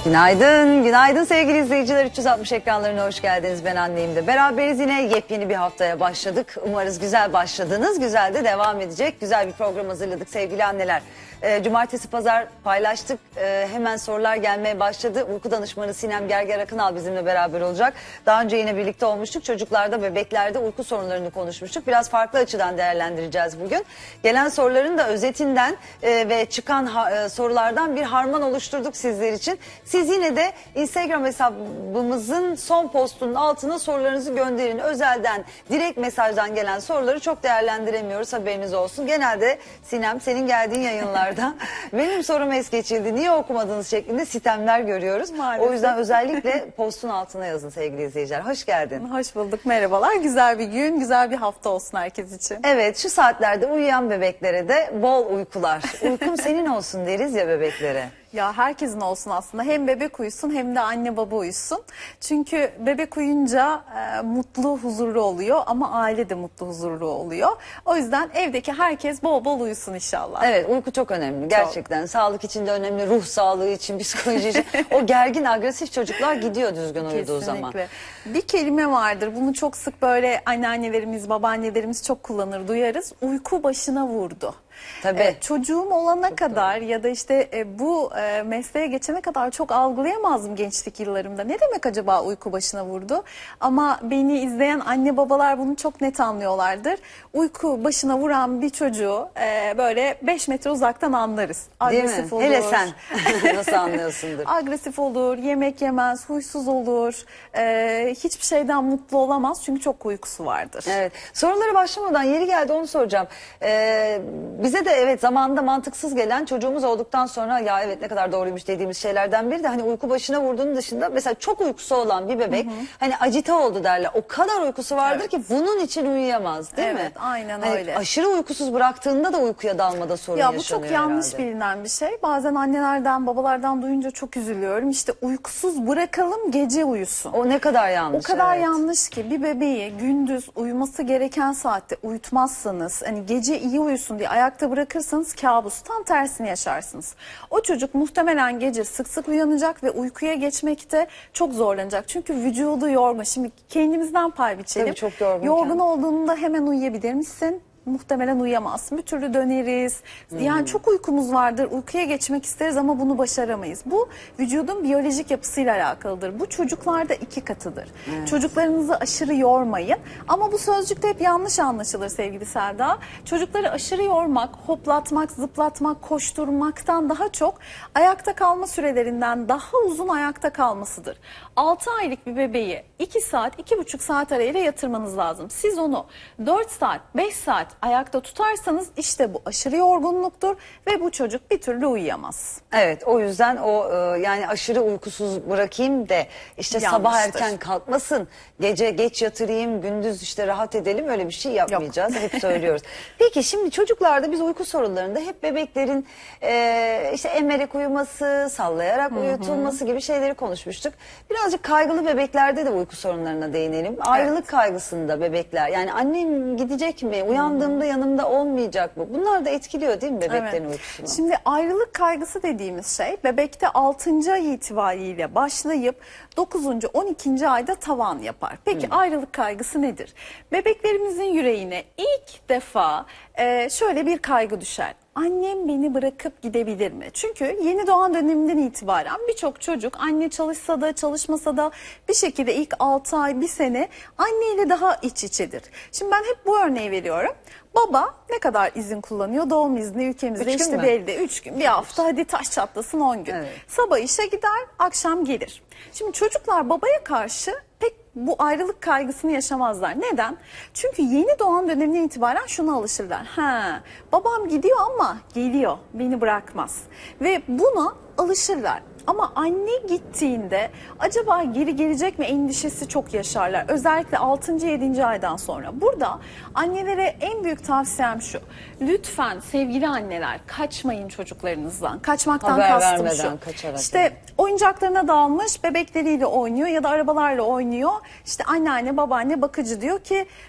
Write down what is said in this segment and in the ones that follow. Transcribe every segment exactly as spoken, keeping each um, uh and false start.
Günaydın, günaydın sevgili izleyiciler. üç yüz altmış ekranlarına hoş geldiniz. Ben anneyim de beraberiz. Yine yepyeni bir haftaya başladık. Umarız güzel başladınız. Güzel de devam edecek. Güzel bir program hazırladık sevgili anneler. E, Cumartesi, pazar paylaştık. E, hemen sorular gelmeye başladı. Uyku danışmanı Sinem Gerger Akınal bizimle beraber olacak. Daha önce yine birlikte olmuştuk. Çocuklarda, bebeklerde uyku sorunlarını konuşmuştuk. Biraz farklı açıdan değerlendireceğiz bugün. Gelen soruların da özetinden e, ve çıkan ha, e, sorulardan bir harman oluşturduk sizler için. Siz yine de Instagram hesabımızın son postunun altına sorularınızı gönderin. Özelden, direkt mesajdan gelen soruları çok değerlendiremiyoruz, haberiniz olsun. Genelde Sinem, senin geldiğin yayınlarda benim sorum es geçildi, niye okumadınız şeklinde sitemler görüyoruz. Maalesef. O yüzden özellikle postun altına yazın sevgili izleyiciler. Hoş geldin. Hoş bulduk, merhabalar. Güzel bir gün, güzel bir hafta olsun herkes için. Evet, şu saatlerde uyuyan bebeklere de bol uykular. Uykum senin olsun deriz ya bebeklere. Ya herkesin olsun aslında. Hem bebek uyusun hem de anne baba uyusun. Çünkü bebek uyunca e, mutlu, huzurlu oluyor ama aile de mutlu, huzurlu oluyor. O yüzden evdeki herkes bol bol uyusun inşallah. Evet, uyku çok önemli gerçekten. Çok. Sağlık için de önemli, ruh sağlığı için, psikoloji için. O gergin, agresif çocuklar gidiyor düzgün uyuduğu zaman. Bir kelime vardır. Bunu çok sık böyle anneannelerimiz, babaannelerimiz çok kullanır, duyarız. Uyku başına vurdu. Tabii. Ee, çocuğum olana çok kadar doğru. Ya da işte e, bu e, mesleğe geçene kadar çok algılayamazdım gençlik yıllarımda. Ne demek acaba uyku başına vurdu? Ama beni izleyen anne babalar bunu çok net anlıyorlardır. Uyku başına vuran bir çocuğu e, böyle beş metre uzaktan anlarız. Agresif Değil mi? Olur. Hele sen nasıl anlıyorsundur? Agresif olur, yemek yemez, huysuz olur. E, hiçbir şeyden mutlu olamaz çünkü çok uykusu vardır. Evet. Sorulara başlamadan yeri geldi onu soracağım. Ee, bize de evet zamanında mantıksız gelen, çocuğumuz olduktan sonra ya evet ne kadar doğruymuş dediğimiz şeylerden biri de hani uyku başına vurduğunun dışında mesela çok uykusu olan bir bebek, hı hı, hani acite oldu derler. O kadar uykusu vardır, evet, ki bunun için uyuyamaz değil evet, mi? Evet, aynen hani öyle. Aşırı uykusuz bıraktığında da uykuya dalmada sorun ya, yaşanıyor. Bu çok yanlış herhalde. bilinen bir şey. Bazen annelerden, babalardan duyunca çok üzülüyorum. İşte uykusuz bırakalım, gece uyusun. O ne kadar yanlış. O kadar evet. yanlış ki bir bebeği gündüz uyuması gereken saatte uyutmazsanız, hani gece iyi uyusun diye ayakta bırakırsanız kabus, tam tersini yaşarsınız. O çocuk muhtemelen gece sık sık uyanacak ve uykuya geçmekte çok zorlanacak. Çünkü vücudu yorgun. Şimdi kendimizden pay biçelim. Tabii çok yorgunken. Yorgun olduğunda hemen uyuyabilir misin? Muhtemelen uyuyamazsın. Bir türlü döneriz. Hmm. Yani çok uykumuz vardır. Uykuya geçmek isteriz ama bunu başaramayız. Bu vücudun biyolojik yapısıyla alakalıdır. Bu çocuklarda iki katıdır. Evet. Çocuklarınızı aşırı yormayın. Ama bu sözcükte hep yanlış anlaşılır sevgili Selda. Çocukları aşırı yormak, hoplatmak, zıplatmak, koşturmaktan daha çok ayakta kalma sürelerinden daha uzun ayakta kalmasıdır. altı aylık bir bebeği iki saat, iki buçuk saat arayla yatırmanız lazım. Siz onu dört saat, beş saat ayakta tutarsanız işte bu aşırı yorgunluktur ve bu çocuk bir türlü uyuyamaz. Evet, o yüzden o yani aşırı uykusuz bırakayım da işte Yanlıştır. sabah erken kalkmasın, gece geç yatırayım, gündüz işte rahat edelim, öyle bir şey yapmayacağız. Yok. Hep söylüyoruz. Peki şimdi çocuklarda biz uyku sorunlarında hep bebeklerin e, işte emerek uyuması, sallayarak Hı -hı. uyutulması gibi şeyleri konuşmuştuk. Birazcık kaygılı bebeklerde de uyku sorunlarına değinelim. Ayrılık evet. kaygısında bebekler, yani annem gidecek mi, uyandı da yanımda olmayacak mı? Bunlar da etkiliyor değil mi bebeklerin evet. uykusunu? Şimdi ayrılık kaygısı dediğimiz şey bebekte altıncı ay itibariyle başlayıp dokuzuncu on ikinci ayda tavan yapar. Peki hmm. ayrılık kaygısı nedir? Bebeklerimizin yüreğine ilk defa e, şöyle bir kaygı düşer. Annem beni bırakıp gidebilir mi? Çünkü yeni doğan döneminden itibaren birçok çocuk anne çalışsa da çalışmasa da bir şekilde ilk altı ay, bir sene anneyle daha iç içedir. Şimdi ben hep bu örneği veriyorum. Baba ne kadar izin kullanıyor? Doğum izni ülkemizde üç işte belli. üç gün, bir hafta, hadi taş çatlasın on gün. Evet. Sabah işe gider, akşam gelir. Şimdi çocuklar babaya karşı pek bu ayrılık kaygısını yaşamazlar. Neden? Çünkü yeni doğan döneminden itibaren şuna alışırlar. Ha, babam gidiyor ama geliyor, beni bırakmaz. Ve buna alışırlar. Ama anne gittiğinde acaba geri gelecek mi endişesi çok yaşarlar. Özellikle altıncı yedinci aydan sonra. Burada annelere en büyük tavsiyem şu. Lütfen sevgili anneler, kaçmayın çocuklarınızdan. Kaçmaktan Haber kastım şu. Kaçarak İşte yani. oyuncaklarına dalmış, bebekleriyle oynuyor ya da arabalarla oynuyor. İşte anneanne, babaanne, bakıcı diyor ki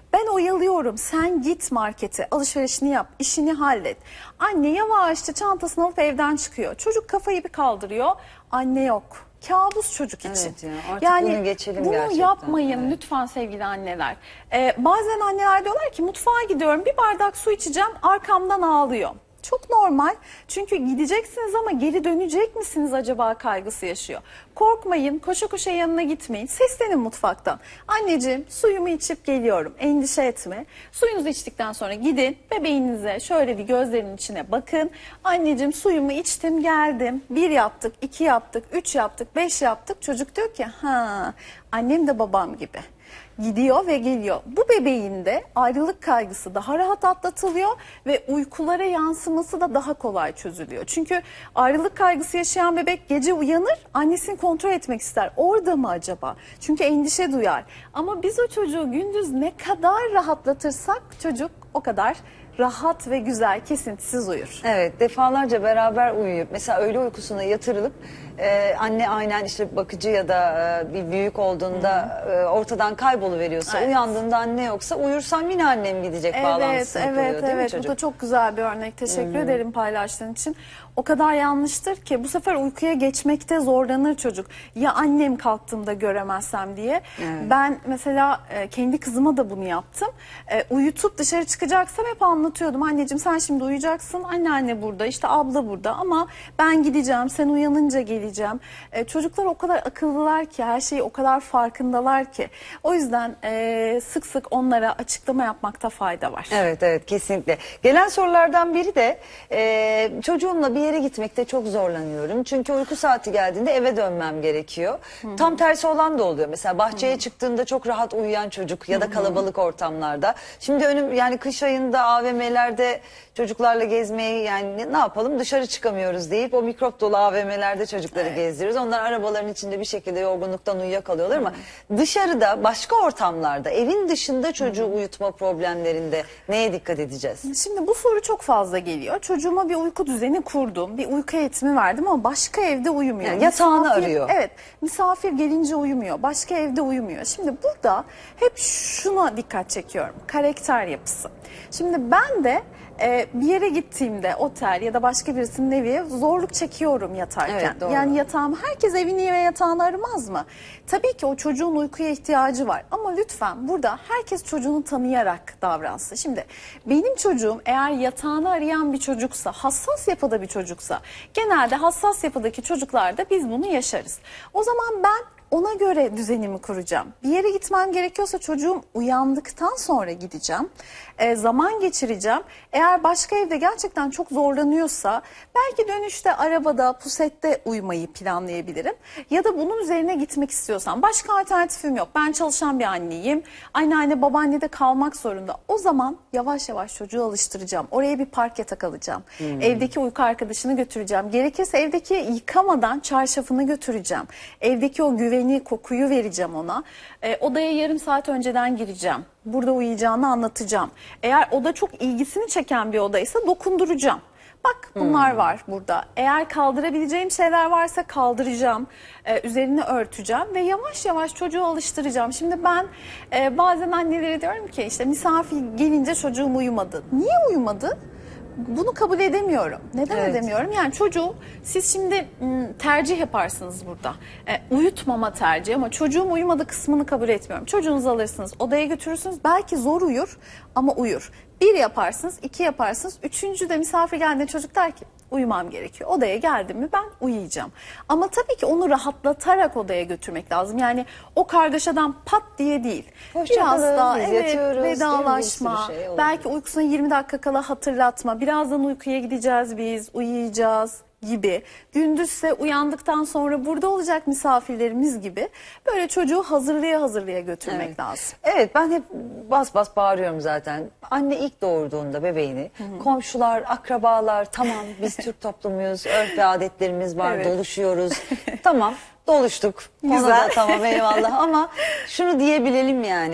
Ben oyalıyorum, sen git markete, alışverişini yap, işini hallet. Anne yavaşça çantasını alıp evden çıkıyor. Çocuk kafayı bir kaldırıyor, anne yok. Kabus çocuk için. Evet ya, artık yani bunu geçelim bunu gerçekten. yapmayın Evet. lütfen sevgili anneler. Ee, bazen anneler diyorlar ki mutfağa gidiyorum, bir bardak su içeceğim, arkamdan ağlıyor. Çok normal, çünkü gideceksiniz ama geri dönecek misiniz acaba kaygısı yaşıyor. Korkmayın, koşa koşa yanına gitmeyin, seslenin mutfaktan. Anneciğim suyumu içip geliyorum, endişe etme. Suyunuzu içtikten sonra gidin bebeğinize şöyle bir gözlerinin içine bakın. Anneciğim suyumu içtim geldim, bir yaptık, iki yaptık, üç yaptık, beş yaptık. Çocuk diyor ki ha, annem de babam gibi. Gidiyor ve geliyor. Bu bebeğin de ayrılık kaygısı daha rahat atlatılıyor ve uykulara yansıması da daha kolay çözülüyor. Çünkü ayrılık kaygısı yaşayan bebek gece uyanır, annesini kontrol etmek ister. Orada mı acaba? Çünkü endişe duyar. Ama biz o çocuğu gündüz ne kadar rahatlatırsak çocuk o kadar rahat ve güzel, kesintisiz uyur. Evet, defalarca beraber uyuyup mesela öğle uykusuna yatırılıp e, anne aynen işte bakıcı ya da e, bir büyük olduğunda e, ortadan kayboluveriyorsa, Evet. uyandığında anne yoksa uyursam yine annem gidecek bağlantısını Evet, kuruyor evet, değil mi evet. Bu çocuk? da çok güzel bir örnek. Teşekkür ederim paylaştığın için. O kadar yanlıştır ki bu sefer uykuya geçmekte zorlanır çocuk. Ya annem kalktığımda göremezsem diye. Evet. Ben mesela e, kendi kızıma da bunu yaptım. E, uyutup dışarı çıkacaksam hep anlatıyordum. Anneciğim sen şimdi uyuyacaksın. Anneanne burada, işte abla burada ama ben gideceğim. Sen uyanınca geleceğim. E, çocuklar o kadar akıllılar ki, her şeyi o kadar farkındalar ki. O yüzden e, sık sık onlara açıklama yapmakta fayda var. Evet evet kesinlikle. Gelen sorulardan biri de e, çocuğumla bir yere gitmekte çok zorlanıyorum. Çünkü uyku saati geldiğinde eve dönmem gerekiyor. Hı-hı. Tam tersi olan da oluyor. Mesela bahçeye Hı-hı. çıktığında çok rahat uyuyan çocuk ya da kalabalık Hı-hı. ortamlarda. Şimdi önüm yani kış ayında A V M'lerde çocuklarla gezmeyi yani ne yapalım dışarı çıkamıyoruz deyip o mikrop dolu A V M'lerde çocukları evet. gezdiriyoruz. Onlar arabaların içinde bir şekilde yorgunluktan uyuyakalıyorlar ama Hı-hı. dışarıda başka ortamlarda evin dışında çocuğu Hı-hı. uyutma problemlerinde neye dikkat edeceğiz? Şimdi bu soru çok fazla geliyor. Çocuğuma bir uyku düzeni kurdum. Bir uyku eğitimi verdim ama başka evde uyumuyor. Yani yatağını misafir, arıyor. Evet. Misafir gelince uyumuyor. Başka evde uyumuyor. Şimdi burada hep şuna dikkat çekiyorum. Karakter yapısı. Şimdi ben de e, bir yere gittiğimde otel ya da başka birisinin evi zorluk çekiyorum yatarken. Evet, doğru. Yani yatağım, herkes evini ve yatağını aramaz mı? Tabii ki o çocuğun uykuya ihtiyacı var. Ama lütfen burada herkes çocuğunu tanıyarak davransın. Şimdi benim çocuğum eğer yatağını arayan bir çocuksa, hassas yapıda bir çocuksa, genelde hassas yapıdaki çocuklarda biz bunu yaşarız. O zaman ben ona göre düzenimi kuracağım. Bir yere gitmem gerekiyorsa çocuğum uyandıktan sonra gideceğim. E, zaman geçireceğim. Eğer başka evde gerçekten çok zorlanıyorsa belki dönüşte arabada, pusette uyumayı planlayabilirim. Ya da bunun üzerine gitmek istiyorsam başka alternatifim yok. Ben çalışan bir anneyim. Anneanne babaannede kalmak zorunda. O zaman yavaş yavaş çocuğu alıştıracağım. Oraya bir park yatak alacağım. Hmm. Evdeki uyku arkadaşını götüreceğim. Gerekirse evdeki yıkamadan çarşafını götüreceğim. Evdeki o güveni, kokuyu vereceğim ona. E, odaya yarım saat önceden gireceğim. Burada uyuyacağını anlatacağım. Eğer oda çok ilgisini çeken bir odaysa dokunduracağım. Bak bunlar hmm. var burada. Eğer kaldırabileceğim şeyler varsa kaldıracağım. Ee, üzerini örteceğim ve yavaş yavaş çocuğu alıştıracağım. Şimdi ben e, bazen annelere diyorum ki işte misafir gelince çocuğum uyumadı. Niye uyumadı? Bunu kabul edemiyorum. Neden evet. edemiyorum? Yani çocuğu siz şimdi tercih yaparsınız burada. E, uyutmama tercihi ama çocuğum uyumadı kısmını kabul etmiyorum. Çocuğunuzu alırsınız, odaya götürürsünüz. Belki zor uyur ama uyur. Bir yaparsınız, iki yaparsınız. Üçüncü de misafir geldiğinde çocuk der ki uyumam gerekiyor. Odaya geldim mi ben uyuyacağım. Ama tabii ki onu rahatlatarak odaya götürmek lazım. Yani o kargaşadan pat diye değil. Hoşça Biraz kalın, daha biz evet, yatıyoruz, vedalaşma. Şey belki uykusuna yirmi dakika kala hatırlatma. Birazdan uykuya gideceğiz biz, uyuyacağız gibi. Gündüzse uyandıktan sonra burada olacak misafirlerimiz gibi böyle çocuğu hazırlıya hazırlıya götürmek evet. lazım. Evet ben hep bas bas bağırıyorum zaten. Anne ilk doğurduğunda bebeğini hı hı. komşular, akrabalar tamam biz Türk toplumuyuz, örf ve adetlerimiz var, evet. doluşuyoruz. Tamam doluştuk. Güzel. Ona da tamam eyvallah ama şunu diyebilelim yani.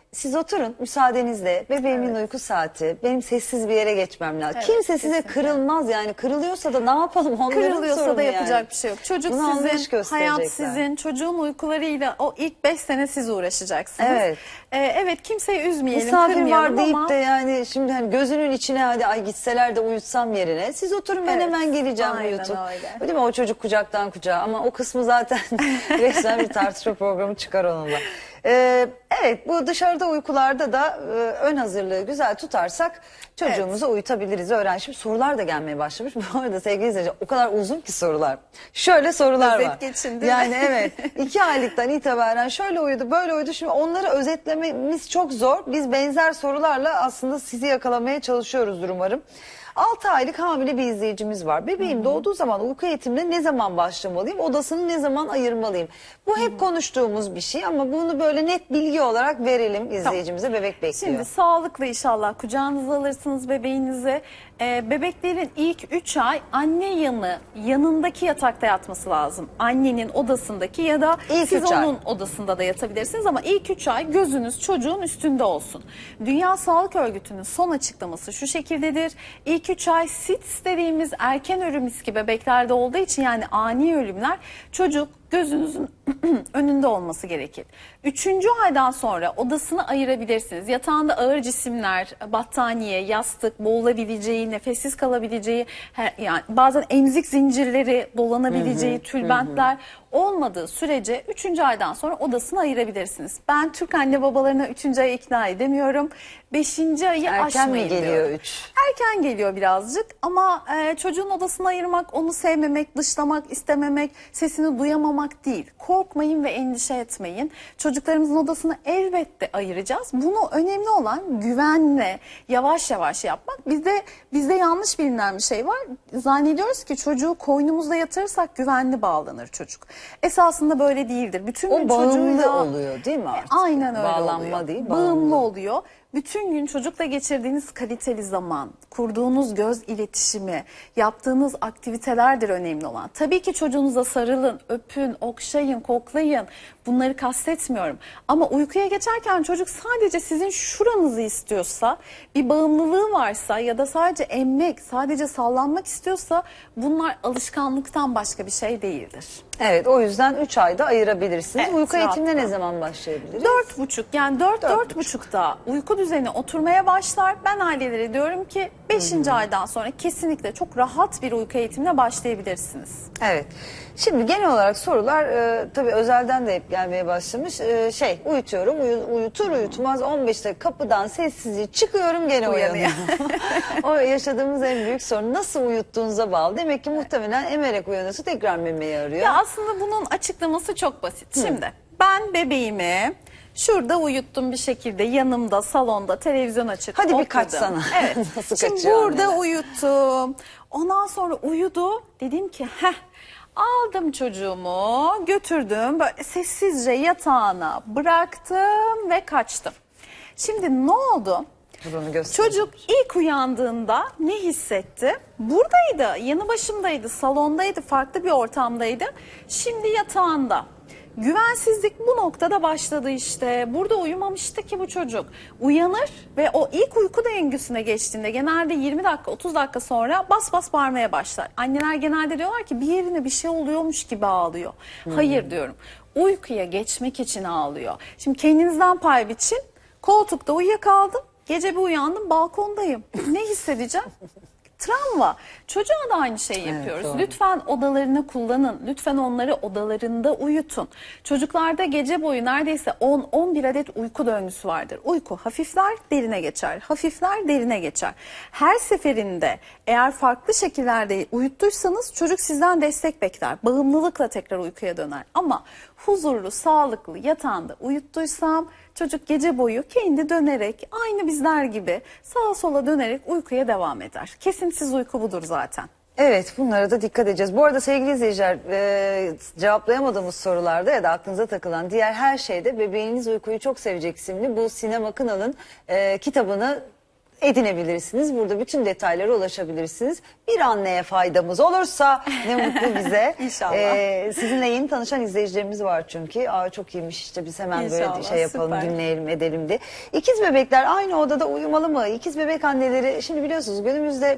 siz oturun müsaadenizle, bebeğimin uyku saati, benim sessiz bir yere geçmem lazım. Evet, Kimse size kesinlikle. kırılmaz yani, kırılıyorsa da ne yapalım, onların Kırılıyorsa sorunu da yapacak yani. bir şey yok. Çocuk Bunu anlayış sizin, hayat gösterecekler. sizin, çocuğun uykularıyla o ilk beş sene siz uğraşacaksınız. Evet. Ee, evet kimseyi üzmeyelim, Misafir kırmayalım var deyip ama... de yani şimdi hani gözünün içine hadi ay gitseler de uyutsam yerine, siz oturun ben Evet, hemen geleceğim aynen uyutup. öyle. Değil mi, o çocuk kucaktan kucağa, ama o kısmı zaten resmen bir tartışma programı çıkar onunla. Ee, evet, bu dışarıda uykularda da e, ön hazırlığı güzel tutarsak çocuğumuzu uyutabiliriz. Öğren. Şimdi sorular da gelmeye başlamış. Bu arada sevgili izleyiciler, o kadar uzun ki sorular. Şöyle sorular Özet var. geçin, değil yani mi? evet, iki aylıktan itibaren şöyle uyudu böyle uyudu. Şimdi onları özetlememiz çok zor. Biz benzer sorularla aslında sizi yakalamaya çalışıyoruzdur umarım. altı aylık hamile bir izleyicimiz var. Bebeğim Hı-hı. doğduğu zaman uyku eğitimine ne zaman başlamalıyım? Odasını ne zaman ayırmalıyım? Bu hep Hı-hı. konuştuğumuz bir şey ama bunu böyle net bilgi olarak verelim izleyicimize. Tamam. Bebek bekliyor. Şimdi sağlıklı inşallah kucağınıza alırsınız bebeğinizi. Ee, bebeklerin ilk üç ay anne yanı yanındaki yatakta yatması lazım. Annenin odasındaki ya da İlk siz üç ay. onun odasında da yatabilirsiniz ama ilk üç ay gözünüz çocuğun üstünde olsun. Dünya Sağlık Örgütü'nün son açıklaması şu şekildedir. İlk üç ay S I D S dediğimiz erken ölüm riski bebeklerde olduğu için, yani ani ölümler, çocuk gözünüzün önünde olması gerekir. Üçüncü aydan sonra odasını ayırabilirsiniz. Yatağında ağır cisimler, battaniye, yastık, boğulabileceği, nefessiz kalabileceği, her, yani bazen emzik zincirleri dolanabileceği, hı hı, tülbentler hı hı. olmadığı sürece üçüncü aydan sonra odasını ayırabilirsiniz. Ben Türk anne babalarına üçüncü ayı ikna edemiyorum. Beşinci ayı Erken aşmayın mi geliyor diyorum. üç? Erken geliyor birazcık ama e, çocuğun odasını ayırmak, onu sevmemek, dışlamak, istememek, sesini duyamamak değil. Korkmayın ve endişe etmeyin. Çocuklarımızın odasını elbette ayıracağız. Bunu önemli olan güvenle, yavaş yavaş yapmak. Bizde bizde yanlış bilinen bir şey var. Zannediyoruz ki çocuğu koynumuzda yatırırsak güvenli bağlanır çocuk. Esasında böyle değildir. Bütün gün o bağımlı çocuğuyla oluyor değil mi artık? Aynen öyle Bağlanma oluyor. değil, bağımlı. bağımlı oluyor. Bütün gün çocukla geçirdiğiniz kaliteli zaman, kurduğunuz göz iletişimi, yaptığınız aktivitelerdir önemli olan. Tabii ki çocuğunuza sarılın, öpün, okşayın, koklayın. Bunları kastetmiyorum. Ama uykuya geçerken çocuk sadece sizin şuranızı istiyorsa, bir bağımlılığı varsa ya da sadece emmek, sadece sallanmak istiyorsa, bunlar alışkanlıktan başka bir şey değildir. Evet, o yüzden üç ayda ayırabilirsiniz. Evet, uyku eğitimine rahatla. ne zaman başlayabiliriz? Dört buçuk yani dört dört buçukta uyku düzeni oturmaya başlar. Ben ailelere diyorum ki beşinci aydan sonra kesinlikle çok rahat bir uyku eğitimine başlayabilirsiniz. Evet. Şimdi genel olarak sorular e, tabii özelden de hep gelmeye başlamış. E, şey uyutuyorum, uyu, uyutur uyutmaz on beş dakika kapıdan sessizce çıkıyorum, gene uyanıyorum. O yaşadığımız en büyük sorun, nasıl uyuttuğunuza bağlı. Demek ki muhtemelen emerek uyanırsa tekrar memeyi arıyor. Ya aslında bunun açıklaması çok basit. Hı. Şimdi ben bebeğimi şurada uyuttum bir şekilde, yanımda salonda televizyon açık. Hadi oturdum. bir kaçsana. Evet. Nasıl Şimdi kaçıyor burada anneler? uyuttum. Ondan sonra uyudu. Dedim ki heh. Aldım çocuğumu, götürdüm, böyle sessizce yatağına bıraktım ve kaçtım. Şimdi ne oldu? Çocuk ilk uyandığında ne hissetti? Buradaydı, yanı başımdaydı, salondaydı, farklı bir ortamdaydı. Şimdi yatağında. Güvensizlik bu noktada başladı işte. Burada uyumamıştı ki bu çocuk. Uyanır ve o ilk uyku döngüsüne geçtiğinde genelde yirmi dakika otuz dakika sonra bas bas bağırmaya başlar. Anneler genelde diyorlar ki bir yerine bir şey oluyormuş gibi ağlıyor. Hmm. Hayır diyorum. Uykuya geçmek için ağlıyor. Şimdi kendinizden pay biçin. Koltukta uyuyakaldım. Gece bir uyandım, balkondayım. Ne hissedeceğim? Travma. Çocuğa da aynı şeyi yapıyoruz. Evet, lütfen odalarını kullanın. Lütfen onları odalarında uyutun. Çocuklarda gece boyu neredeyse on on bir adet uyku döngüsü vardır. Uyku hafifler, derine geçer. Hafifler, derine geçer. Her seferinde eğer farklı şekillerde uyuttuysanız çocuk sizden destek bekler. Bağımlılıkla tekrar uykuya döner. Ama huzurlu, sağlıklı yatağında uyuttuysam çocuk gece boyu kendi dönerek, aynı bizler gibi sağa sola dönerek uykuya devam eder. Kesintisiz uyku budur zaten. Evet, bunlara da dikkat edeceğiz. Bu arada sevgili izleyiciler, e, cevaplayamadığımız sorularda ya da aklınıza takılan diğer her şeyde Bebeğiniz Uykuyu Çok Sevecek isimli bu Sinem Akınal'ın e, kitabını edinebilirsiniz. Burada bütün detaylara ulaşabilirsiniz. Bir anneye faydamız olursa ne mutlu bize. İnşallah. Ee, sizinle yeni tanışan izleyicilerimiz var çünkü. Aa, çok iyiymiş işte biz hemen İnşallah, böyle şey yapalım, süper. dinleyelim, edelim diye. İkiz bebekler aynı odada uyumalı mı? İkiz bebek anneleri, şimdi biliyorsunuz günümüzde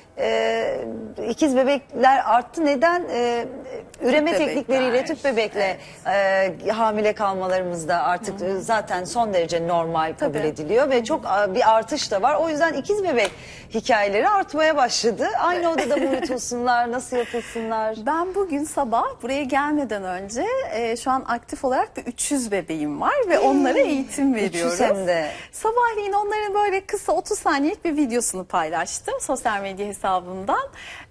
e, ikiz bebekler arttı. Neden? E, üreme Tüp teknikleriyle, bebekler. tüp bebekle e, hamile kalmalarımızda artık e, zaten son derece normal kabul Tabii. ediliyor ve çok e, bir artış da var. O yüzden ikiz bebek hikayeleri artmaya başladı. Aynı odada mı uyutulsunlar, nasıl yapılsınlar? Ben bugün sabah buraya gelmeden önce e, şu an aktif olarak bir üç yüz bebeğim var ve onlara eğitim veriyoruz. üç yüz hem de. Sabahleyin onların böyle kısa otuz saniyelik bir videosunu paylaştım sosyal medya hesabımdan.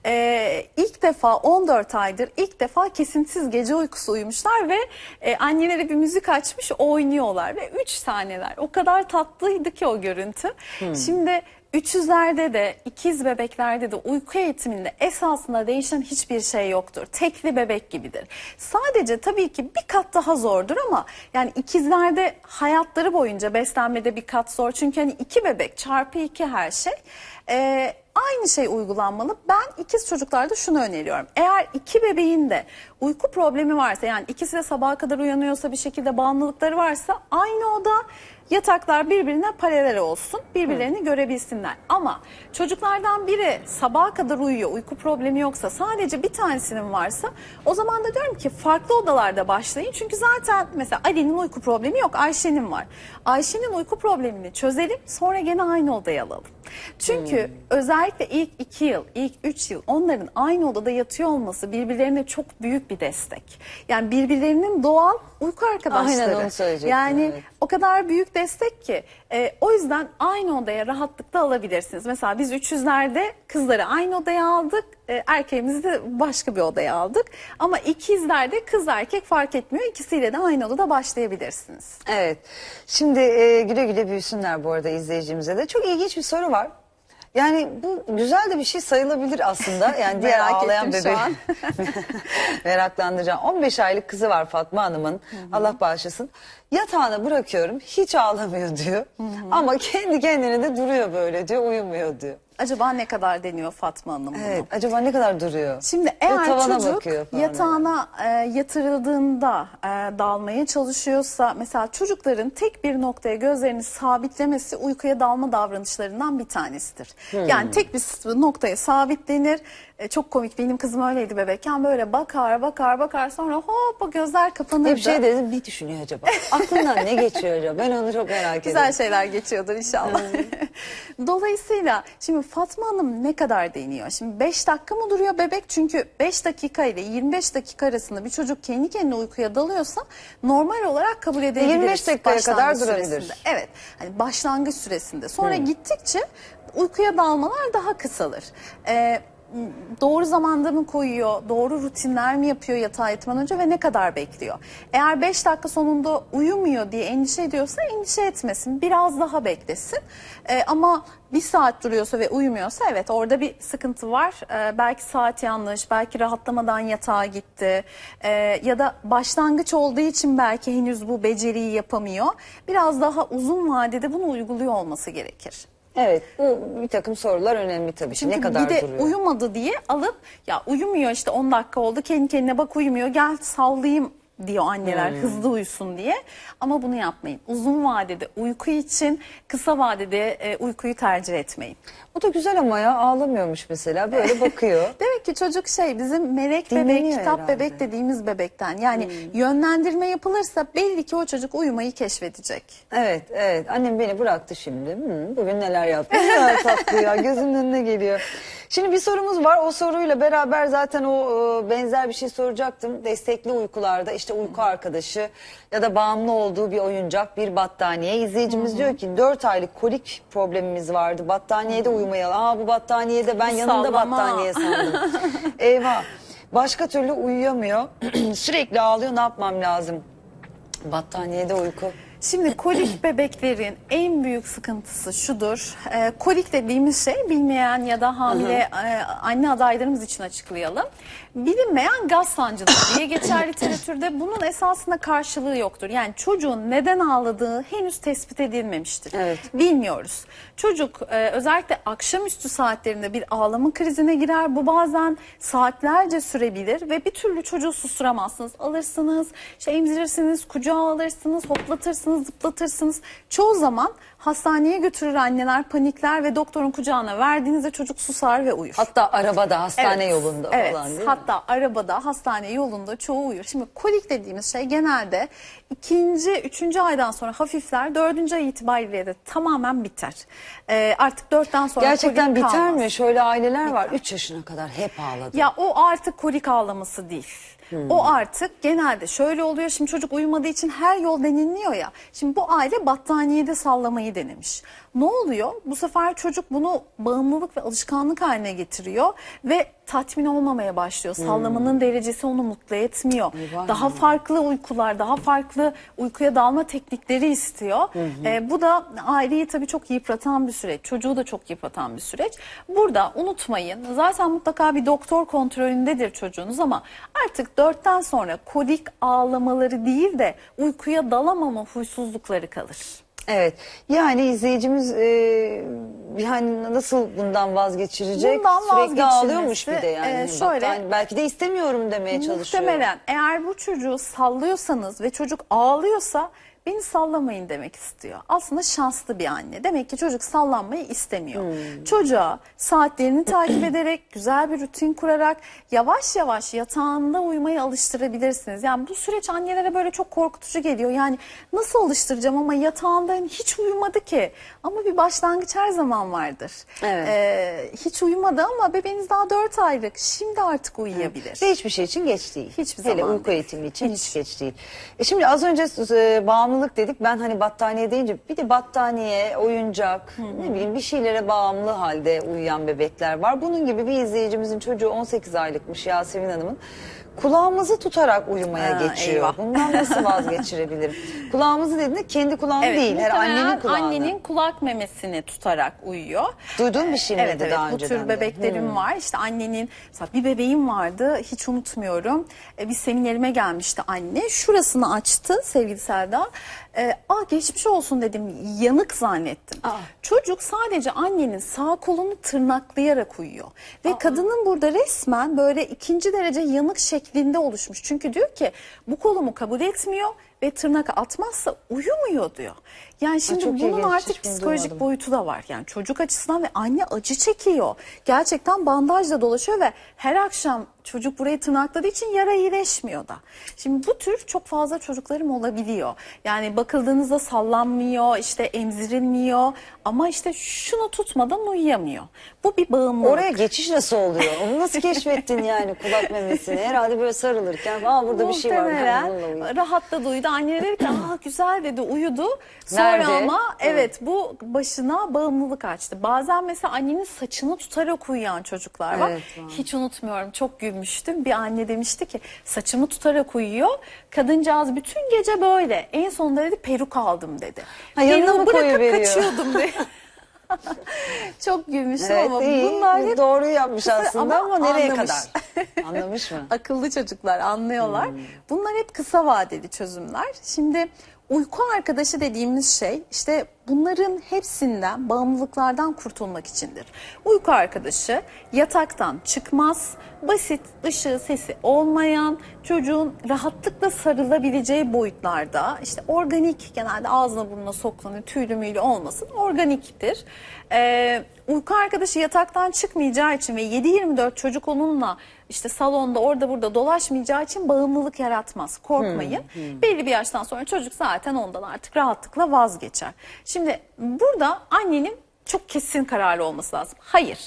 E, ilk defa on dört aydır ilk defa kesintisiz gece uykusu uyumuşlar ve e, anneleri bir müzik açmış oynuyorlar ve üç taneler. O kadar tatlıydı ki o görüntü. Şimdi üç yüzlerde de ikiz bebeklerde de uyku eğitiminde esasında değişen hiçbir şey yoktur. Tekli bebek gibidir. Sadece tabii ki bir kat daha zordur ama yani ikizlerde hayatları boyunca beslenmede bir kat zor. Çünkü hani iki bebek çarpı iki her şey. Ee, aynı şey uygulanmalı. Ben ikiz çocuklarda şunu öneriyorum. Eğer iki bebeğin de uyku problemi varsa yani ikisi de sabaha kadar uyanıyorsa bir şekilde bağımlılıkları varsa aynı oda yataklar birbirine paralel olsun, birbirlerini Hı. görebilsinler. Ama çocuklardan biri sabaha kadar uyuyor, uyku problemi yoksa sadece bir tanesinin varsa o zaman da diyorum ki farklı odalarda başlayın. Çünkü zaten mesela Ali'nin uyku problemi yok, Ayşe'nin var. Ayşe'nin uyku problemini çözelim, sonra gene aynı odaya alalım. Çünkü hmm. özellikle ilk iki yıl, ilk üç yıl onların aynı odada yatıyor olması birbirlerine çok büyük bir destek. Yani birbirlerinin doğal uyku arkadaşları. Aynen onu söyleyecektim. Yani evet. o kadar büyük destek ki e, o yüzden aynı odaya rahatlıkla alabilirsiniz. Mesela biz üç yüzlerde kızları aynı odaya aldık, e, erkeğimizi de başka bir odaya aldık. Ama ikizlerde kız erkek fark etmiyor. İkisiyle de aynı odada başlayabilirsiniz. Evet. Şimdi e, güle güle büyüsünler bu arada izleyicimize de. Çok ilginç bir soru var. Yani bu güzel de bir şey sayılabilir aslında. Yani diğer Merak ağlayan ettim bebeği şu an. meraklandıracağım. on beş aylık kızı var Fatma Hanım'ın. Allah bağışlasın. Yatağına bırakıyorum hiç ağlamıyor diyor. Hı hı. Ama kendi kendine de duruyor böyle diyor, uyumuyor diyor. Acaba ne kadar deniyor Fatma Hanım bunu? Evet, acaba ne kadar duruyor? Şimdi eğer çocuk falan yatağına e, yatırıldığında e, dalmaya çalışıyorsa mesela çocukların tek bir noktaya gözlerini sabitlemesi uykuya dalma davranışlarından bir tanesidir. Hmm. Yani tek bir noktaya sabitlenir. E, çok komik, benim kızım öyleydi bebekken, böyle bakar bakar bakar sonra hop o gözler kapanırdı. Hep şey dedim, ne düşünüyor acaba? Aklından ne geçiyor acaba? Ben onu çok merak ediyorum. Güzel şeyler geçiyordur inşallah. Hmm. Dolayısıyla şimdi Fatma Hanım ne kadar deniyor? Şimdi beş dakika mı duruyor bebek? Çünkü beş dakika ile yirmi beş dakika arasında bir çocuk kendi kendine uykuya dalıyorsa normal olarak kabul edebiliriz. yirmi beş dakikaya kadar durabilir. Süresinde. Evet. Hani başlangıç süresinde. Sonra hmm. gittikçe uykuya dalmalar daha kısalır. Ee, doğru zamanda mı koyuyor, doğru rutinler mi yapıyor yatağa yatmadan önce ve ne kadar bekliyor? Eğer beş dakika sonunda uyumuyor diye endişe ediyorsa endişe etmesin, biraz daha beklesin. Ee, ama bir saat duruyorsa ve uyumuyorsa evet orada bir sıkıntı var. Ee, belki saat yanlış, belki rahatlamadan yatağa gitti ee, ya da başlangıç olduğu için belki henüz bu beceriyi yapamıyor. Biraz daha uzun vadede bunu uyguluyor olması gerekir. Evet, bu bir takım sorular önemli tabii. Çünkü ne kadar bir de duruyor? Uyumadı diye alıp ya uyumuyor işte on dakika oldu kendi kendine bak uyumuyor gel sallayayım diyor anneler hmm. hızlı uyusun diye. Ama bunu yapmayın. Uzun vadede uyku için kısa vadede e, uykuyu tercih etmeyin. Bu da güzel ama ya ağlamıyormuş mesela böyle bakıyor. Demek ki çocuk şey bizim melek Dinleniyor bebek, kitap herhalde. bebek dediğimiz bebekten. Yani hmm. yönlendirme yapılırsa belli ki o çocuk uyumayı keşfedecek. Evet, evet. Annem beni bıraktı şimdi. Hmm, bugün neler yaptı? Ne kadar tatlı ya. Gözümün önüne geliyor. Şimdi bir sorumuz var. O soruyla beraber zaten o e, benzer bir şey soracaktım. Destekli uykularda işte uyku arkadaşı ya da bağımlı olduğu bir oyuncak, bir battaniye. İzleyicimiz Hı -hı. diyor ki dört aylık kolik problemimiz vardı. Battaniyede uyumayalım. Aa bu battaniyede ben yanında Sallama. battaniye sandım. Eyvah. Başka türlü uyuyamıyor. Sürekli ağlıyor. Ne yapmam lazım? Battaniyede uyku. Şimdi kolik bebeklerin en büyük sıkıntısı şudur. E, kolik dediğimiz şey bilmeyen ya da hamile e, anne adaylarımız için açıklayalım. Bilinmeyen gaz sancısı diye geçer literatürde. Bunun esasında karşılığı yoktur. Yani çocuğun neden ağladığı henüz tespit edilmemiştir. Evet. Bilmiyoruz. Çocuk e, özellikle akşamüstü saatlerinde bir ağlama krizine girer. Bu bazen saatlerce sürebilir ve bir türlü çocuğu susturamazsınız. Alırsınız, şey emzirirsiniz, kucağa alırsınız, hoplatırsınız, zıplatırsınız. Çoğu zaman hastaneye götürür anneler, panikler ve doktorun kucağına verdiğinizde çocuk susar ve uyur. Hatta arabada, hastane Evet, yolunda evet. falan değil mi? Hatta arabada, hastane yolunda çoğu uyur. Şimdi kolik dediğimiz şey genelde ikinci, üçüncü aydan sonra hafifler, dördüncü ay itibariyle de tamamen biter. Ee, artık dörtten sonra Gerçekten kolik biter kalmaz. mi? Şöyle aileler var üç yaşına kadar hep ağladı. Ya o artık kolik ağlaması değil. Hmm. O artık genelde şöyle oluyor. Şimdi çocuk uyumadığı için her yol deniliyor ya. Şimdi bu aile battaniyede sallamayı denemiş. Ne oluyor? Bu sefer çocuk bunu bağımlılık ve alışkanlık haline getiriyor ve tatmin olmamaya başlıyor. Sallamanın derecesi onu mutlu etmiyor. Eyvah Daha ya. farklı uykular, daha farklı uykuya dalma teknikleri istiyor. Ee, bu da aileyi tabii çok yıpratan bir süreç. Çocuğu da çok yıpratan bir süreç. Burada unutmayın, zaten mutlaka bir doktor kontrolündedir çocuğunuz ama artık dörtten sonra kolik ağlamaları değil de uykuya dalamama huysuzlukları kalır. Evet. Yani izleyicimiz e, yani nasıl bundan vazgeçirecek? Bundan Sürekli vazgeçilmesi, ağlıyormuş bir de yani. e, Hani şöyle- battaniye- belki de istemiyorum demeye çalışıyor. Muhtemelen eğer bu çocuğu sallıyorsanız ve çocuk ağlıyorsa beni sallamayın demek istiyor. Aslında şanslı bir anne. Demek ki çocuk sallanmayı istemiyor. Çocuğa saatlerini takip ederek, güzel bir rutin kurarak yavaş yavaş yatağında uyumayı alıştırabilirsiniz. Yani bu süreç annelere böyle çok korkutucu geliyor. Yani nasıl alıştıracağım ama yatağında hiç uyumadı ki. Ama bir başlangıç her zaman vardır. Evet. Ee, hiç uyumadı ama bebeğiniz daha dört aylık. Şimdi artık uyuyabilir. Ve hiçbir şey için geç değil. Hiçbir Hele zaman uyku değil. eğitimi için hiç. Hiç. geç değil. E şimdi az önce e, bağımlılık dedik. Ben hani battaniye deyince bir de battaniye, oyuncak, ne bileyim bir şeylere bağımlı halde uyuyan bebekler var. Bunun gibi bir izleyicimizin çocuğu on sekiz aylıkmış Yasemin Hanım'ın. Kulağımızı tutarak uyumaya Ha, geçiyor. eyvah. Bundan nasıl vazgeçirebilirim? Kulağımızı dediğinde kendi kulağını Evet, değil, her muhtemelen annenin kulağını. annenin kulak memesini tutarak uyuyor. Duyduğun bir şey miydi Evet evet daha bu önceden tür de? bebeklerim Hmm. var. İşte annenin mesela bir bebeğim vardı hiç unutmuyorum. E, bir seminerime gelmişti anne. Şurasını açtı sevgili Selda. E, Aa geçmiş olsun dedim. Yanık zannettim. Aa. Çocuk sadece annenin sağ kolunu tırnaklayarak uyuyor. Ve kadının burada resmen böyle ikinci derece yanık şeklinde oluşmuş. Çünkü diyor ki bu kolumu kabul etmiyor ve tırnak atmazsa uyumuyor diyor. Yani şimdi çok bunun ilginç, artık hiç bunu psikolojik duymadım. boyutu da var. Yani çocuk açısından ve anne acı çekiyor. Gerçekten bandajla dolaşıyor ve her akşam çocuk burayı tırnakladığı için yara iyileşmiyor da. Şimdi bu tür çok fazla çocuklarım olabiliyor. Yani bakıldığınızda sallanmıyor, işte emzirilmiyor ama işte şunu tutmadan uyuyamıyor. Bu bir bağımlılık. Oraya geçiş nasıl oluyor? Onu nasıl keşfettin yani kulak memesini? Herhalde böyle sarılırken aa burada bir şey var. Ben Muhtemelen bununla uyuyayım. rahatla duydu. Anne dedi ki aa güzel dedi uyudu. Sonra Nerede? ama evet bu başına bağımlılık açtı. Bazen mesela annenin saçını tutarak uyuyan çocuklar var. Evet, var. Hiç unutmuyorum çok gülmüştüm. Bir anne demişti ki saçımı tutarak uyuyor. Kadıncağız bütün gece böyle. En sonunda dedi peruk aldım dedi. Ha, yanına Peruğu mı bırakıp koyuveriyor? kaçıyordum dedi. Çok gülmüştüm Evet, ama iyi, bunlar hep doğru yapmış kısa aslında ama, ama nereye anlamış. kadar? Anlamış mı? Akıllı çocuklar anlıyorlar. Hmm. Bunlar hep kısa vadeli çözümler. Şimdi uyku arkadaşı dediğimiz şey işte bunların hepsinden bağımlılıklardan kurtulmak içindir. Uyku arkadaşı yataktan çıkmaz, basit ışığı sesi olmayan, çocuğun rahatlıkla sarılabileceği boyutlarda işte organik genelde ağzına burnuna sokulanı tüylü müylü olmasın organiktir. Ee, uyku arkadaşı yataktan çıkmayacağı için ve yedi yirmi dört çocuk onunla işte salonda orada burada dolaşmayacağı için bağımlılık yaratmaz. Korkmayın. Belli bir yaştan sonra çocuk zaten ondan artık rahatlıkla vazgeçer. Şimdi burada annenin çok kesin kararlı olması lazım. Hayır.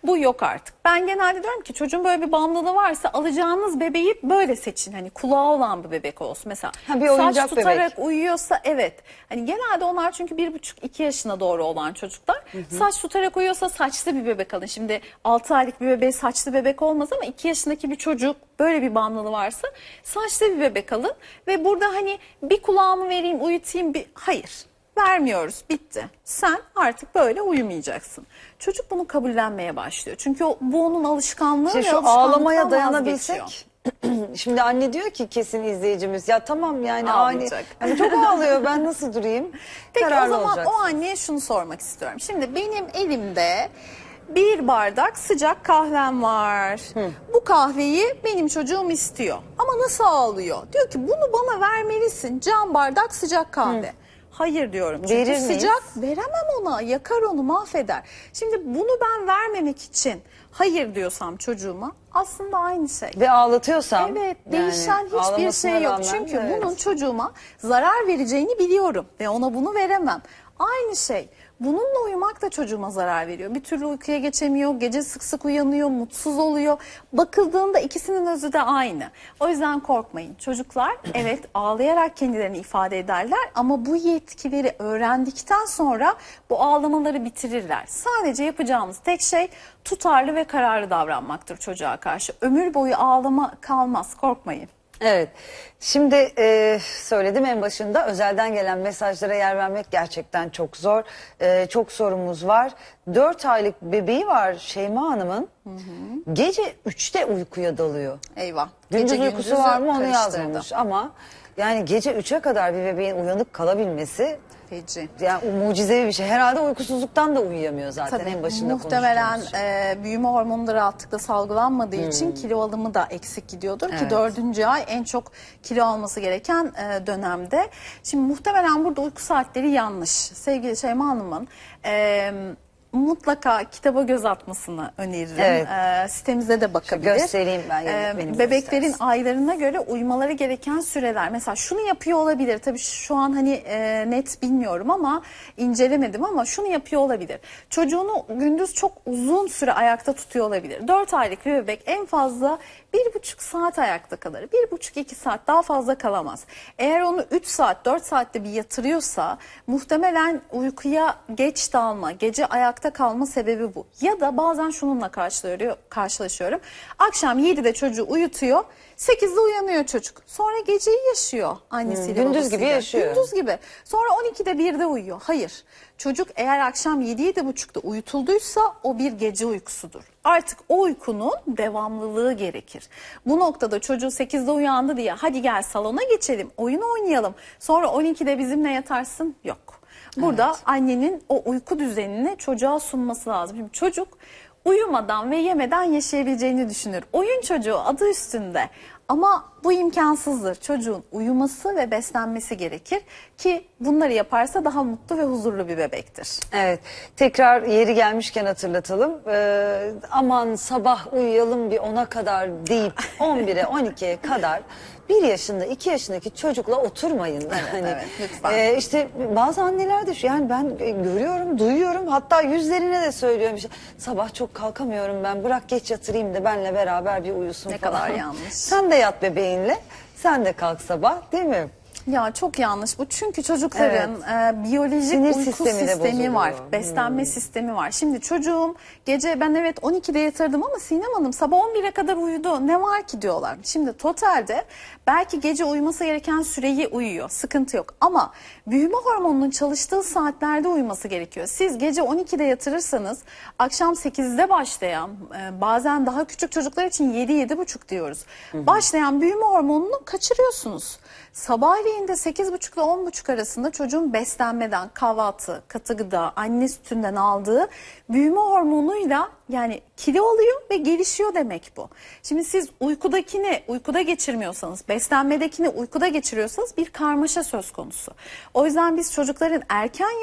Bu yok artık. Ben genelde diyorum ki çocuğun böyle bir bağımlılığı varsa alacağınız bebeği böyle seçin. Hani kulağı olan bir bebek olsun. Mesela Ha, bir oyuncak saç tutarak bebek. uyuyorsa evet. Hani genelde onlar çünkü bir buçuk iki yaşına doğru olan çocuklar. Hı hı. Saç tutarak uyuyorsa saçlı bir bebek alın. Şimdi altı aylık bir bebeğe saçlı bebek olmaz ama iki yaşındaki bir çocuk böyle bir bağımlılığı varsa saçlı bir bebek alın. Ve burada hani bir kulağımı vereyim uyutayım bir... Hayır. Vermiyoruz. Bitti. Sen artık böyle uyumayacaksın. Çocuk bunu kabullenmeye başlıyor. Çünkü o, bu onun alışkanlığı Şimdi ve şu ağlamaya alışkanlıktan dayanabilsek. vazgeçiyor. Şimdi anne diyor ki kesin izleyicimiz ya tamam yani ani, Ağlayacak. yani çok ağlıyor ben nasıl durayım? Peki Kararlı o zaman olacaksın. o anneye şunu sormak istiyorum. Şimdi benim elimde bir bardak sıcak kahvem var. Hı. Bu kahveyi benim çocuğum istiyor. Ama nasıl ağlıyor? Diyor ki bunu bana vermelisin. Cam bardak sıcak kahve. Hı. Hayır diyorum. Çünkü Verir sıcak miyiz? veremem ona. Yakar onu, mahveder. Şimdi bunu ben vermemek için hayır diyorsam çocuğuma aslında aynı şey. Ve ağlatıyorsam. Evet, yani değişen hiçbir ağlamasına şey yok. rağmen, Çünkü evet. bunun çocuğuma zarar vereceğini biliyorum ve ona bunu veremem. Aynı şey. Bununla uyumak da çocuğuma zarar veriyor. Bir türlü uykuya geçemiyor, gece sık sık uyanıyor, mutsuz oluyor. Bakıldığında ikisinin özü de aynı. O yüzden korkmayın. Çocuklar evet ağlayarak kendilerini ifade ederler ama bu yetkileri öğrendikten sonra bu ağlamaları bitirirler. Sadece yapacağımız tek şey tutarlı ve kararlı davranmaktır çocuğa karşı. Ömür boyu ağlama kalmaz, korkmayın. Evet. Şimdi e, söyledim en başında özelden gelen mesajlara yer vermek gerçekten çok zor. E, çok sorumuz var. dört aylık bebeği var Şeyma Hanım'ın. Hı hı. Gece üçte uykuya dalıyor. Eyvah. Gündüz Gece uykusu gündüzü var mı onu karıştırdı. yazmamış ama yani gece üçe kadar bir bebeğin uyanık kalabilmesi Feci. yani mucizevi bir şey. Herhalde uykusuzluktan da uyuyamıyor zaten Tabii, en başında muhtemelen konuştuğumuz şey. e, büyüme hormonu rahatlıkla salgılanmadığı hmm. için kilo alımı da eksik gidiyordur Evet. ki dördüncü ay en çok kilo alması gereken e, dönemde. Şimdi muhtemelen burada uyku saatleri yanlış. Sevgili Şeyma Hanım'ın e, mutlaka kitaba göz atmasını öneririm. Evet. E, sitemize de bakabilir. Göstereyim ben. E, benim bebeklerin göstersin. aylarına göre uyumaları gereken süreler. Mesela şunu yapıyor olabilir. Tabii şu an hani e, net bilmiyorum ama incelemedim ama şunu yapıyor olabilir. Çocuğunu gündüz çok uzun süre ayakta tutuyor olabilir. dört aylık bir bebek en fazla bir buçuk saat ayakta kalır. Bir buçuk iki saat daha fazla kalamaz. Eğer onu üç saat dört saatte bir yatırıyorsa muhtemelen uykuya geç dalma, gece ayakta kalma sebebi bu. Ya da bazen şununla karşılaşıyorum. Akşam yedide çocuğu uyutuyor, sekizde uyanıyor çocuk. Sonra geceyi yaşıyor annesiyle hmm, gündüz babasıyla. gibi yaşıyor. Gündüz gibi. Sonra on ikide birde uyuyor. Hayır. Çocuk eğer akşam yedi yedi buçukta uyutulduysa o bir gece uykusudur. Artık o uykunun devamlılığı gerekir. Bu noktada çocuğu sekizde uyandı diye hadi gel salona geçelim, oyun oynayalım. Sonra on ikide bizimle yatarsın. Yok. Burada evet. Annenin o uyku düzenini çocuğa sunması lazım. Şimdi çocuk uyumadan ve yemeden yaşayabileceğini düşünür. Oyun çocuğu adı üstünde. Ama bu imkansızdır. Çocuğun uyuması ve beslenmesi gerekir ki bunları yaparsa daha mutlu ve huzurlu bir bebektir. Evet. Tekrar yeri gelmişken hatırlatalım. Ee, aman sabah uyuyalım bir ona kadar deyip on bire on ikiye kadar bir yaşında iki yaşındaki çocukla oturmayın. Evet, hani, evet, lütfen. E, işte bazı anneler de şu yani ben görüyorum, duyuyorum hatta yüzlerine de söylüyorum işte, sabah çok kalkamıyorum ben bırak geç yatırayım da benle beraber bir uyusun ne falan. kadar yanlış. Sen de yat bebeğinle, sen de kalk sabah değil mi? Ya çok yanlış bu çünkü çocukların evet. e, biyolojik Sinir uyku sistemi, sistemi var, beslenme hmm. sistemi var. Şimdi çocuğum gece ben evet on ikide yatırdım ama Sinem Hanım sabah on bire kadar uyudu ne var ki diyorlar. Şimdi totalde belki gece uyuması gereken süreyi uyuyor, sıkıntı yok ama büyüme hormonunun çalıştığı saatlerde uyuması gerekiyor. Siz gece on ikide yatırırsanız akşam sekizde başlayan e, bazen daha küçük çocuklar için yedi yedi buçuk diyoruz. Hı hı. Başlayan büyüme hormonunu kaçırıyorsunuz. Sabahleyin de sekiz buçuk ile on buçuk arasında çocuğun beslenmeden, kahvaltı, katı gıda, anne sütünden aldığı büyüme hormonuyla yani kilo alıyor ve gelişiyor demek bu. Şimdi siz uykudakini uykuda geçirmiyorsanız, beslenmedekini uykuda geçiriyorsanız bir karmaşa söz konusu. O yüzden biz çocukların erken yatıp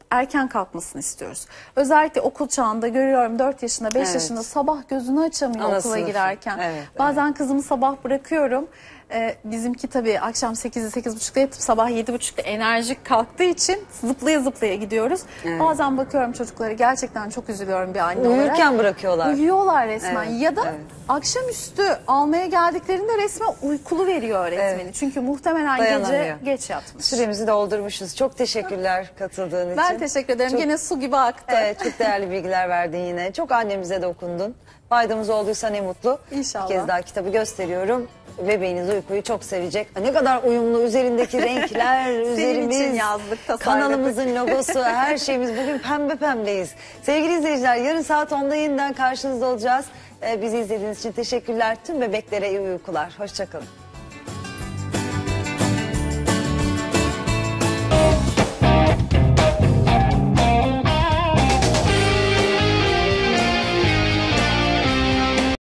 erken kalkmasını istiyoruz. Özellikle okul çağında görüyorum dört yaşında beş Evet. yaşında sabah gözünü açamıyor Ana okula sınıfı. girerken. Evet, Bazen kızımı sabah bırakıyorum. Ee, bizimki tabii akşam sekizde sekiz buçukta yatıp sabah yedi buçukta enerjik kalktığı için zıplaya zıplaya gidiyoruz. Evet. Bazen bakıyorum çocukları, gerçekten çok üzülüyorum bir anne olarak. Uyurken bırakıyorlar. Uyuyorlar resmen Evet, ya da evet. akşamüstü almaya geldiklerinde resmen uykulu veriyor öğretmeni. Evet. Çünkü muhtemelen Dayanamıyor. gece geç yatmış. Süremizi doldurmuşuz. Çok teşekkürler katıldığın için. Ben teşekkür ederim. Çok- Gene su gibi aktı. Evet, çok değerli bilgiler verdin yine. Çok annemize dokundun. Faydamız olduysa ne mutlu. İnşallah. Bir kez daha kitabı gösteriyorum. Bebeğiniz uykuyu çok sevecek. Ne kadar uyumlu, üzerindeki renkler, üzerimiz, için yazdık, tasarladık. kanalımızın logosu, her şeyimiz bugün pembe pembeyiz. Sevgili izleyiciler, yarın saat onda yeniden karşınızda olacağız. Ee, bizi izlediğiniz için teşekkürler. Tüm bebeklere iyi uykular. Hoşça kalın.